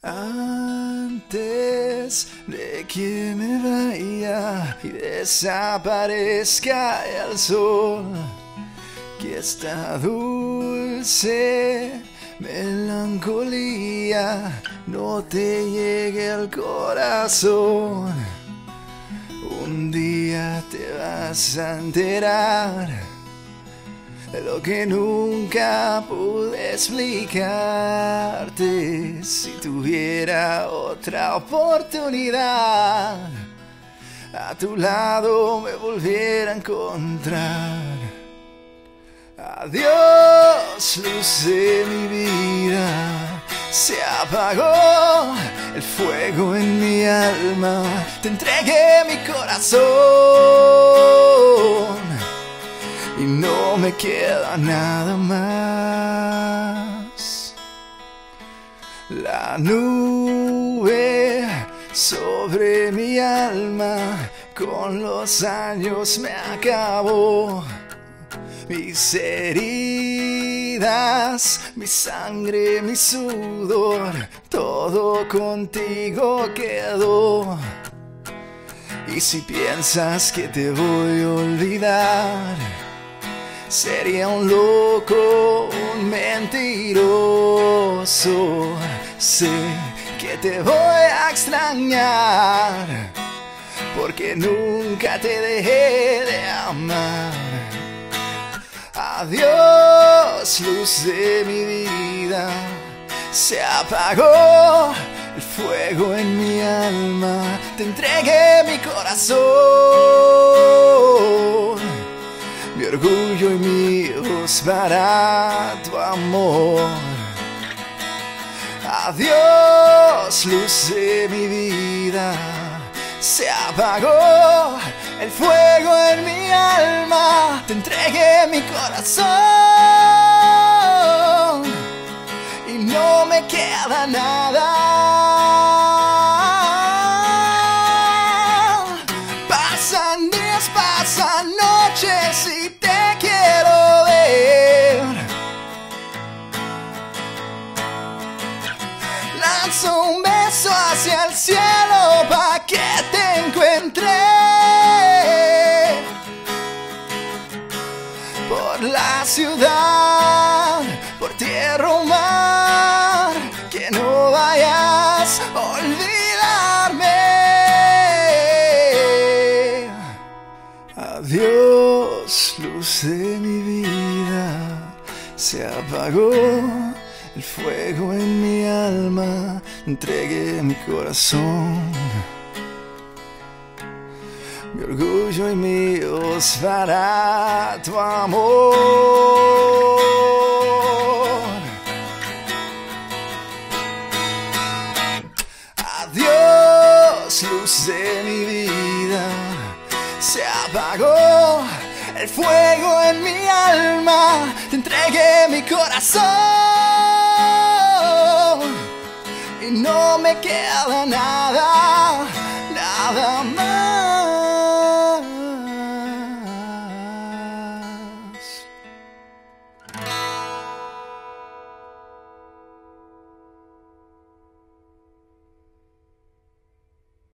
Antes de que me vaya y desaparezca el sol, que esta dulce melancolía no te llegue al corazón. Un día te vas a enterar de lo que nunca pude explicarte. Si tuviera otra oportunidad, a tu lado me volviera a encontrar. Adiós, luz de mi vida, se apagó el fuego en mi alma. Te entregué mi corazón y no me queda nada más. La nube sobre mi alma con los años me acabó. Mis heridas, mi sangre, mi sudor, todo contigo quedó. Y si piensas que te voy a olvidar, sería un loco, un mentiroso. Sé que te voy a extrañar, porque nunca te dejé de amar. Adiós, luz de mi vida, se apagó el fuego en mi alma. Te entregué mi corazón, mi orgullo y mi voz para tu amor. Adiós, luz de mi vida, se apagó el fuego en mi alma. Te entregué mi corazón y no me queda nada. Pasan días, pasan noches y te quiero ver. Lanzo un beso hacia el cielo pa' que te encuentre. Por la ciudad, por tierra o mar, que no vayas a olvidarme. Adiós, luz de mi vida, se apagó el fuego en mi alma. Entregué mi corazón, mi orgullo y mi voz para tu amor. Adiós, luz de mi vida, se apagó el fuego en mi alma. Te entregué mi corazón y no me queda nada, nada más.